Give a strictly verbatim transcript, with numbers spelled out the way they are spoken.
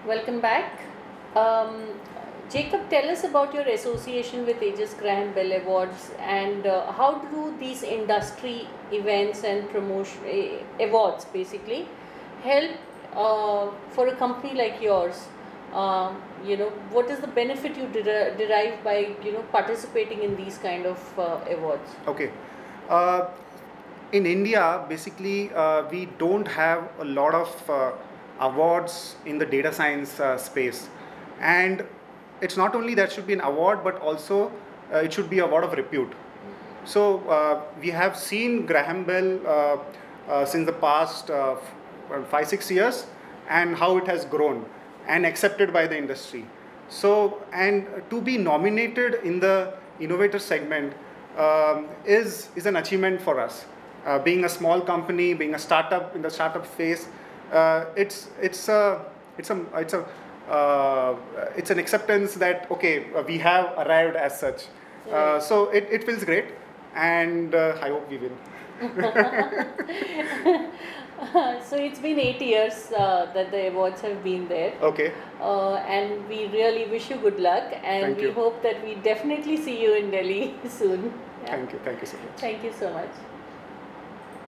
Welcome back. Um, Jacob, tell us about your association with Aegis Graham Bell Awards and uh, how do these industry events and promotion uh, awards basically help uh, for a company like yours? Uh, you know, what is the benefit you der derive by you know participating in these kind of uh, awards? Okay. Uh, in India, basically, uh, we don't have a lot of uh, awards in the data science uh, space. And it's not only that should be an award, but also uh, it should be a award of repute. So uh, we have seen Graham Bell uh, uh, since the past uh, five, six years and how it has grown and accepted by the industry. So, and to be nominated in the innovator segment um, is, is an achievement for us. Uh, being a small company, being a startup in the startup phase, uh, it's, it's, a, it's, a, it's, a, uh, it's an acceptance that, okay, we have arrived as such. Uh, so it, it feels great, and uh, I hope we will. So it's been eight years uh, that the awards have been there. Okay. Uh, and we really wish you good luck, and Thank we you. hope that we definitely see you in Delhi soon. Yeah. Thank you. Thank you so much. Thank you so much.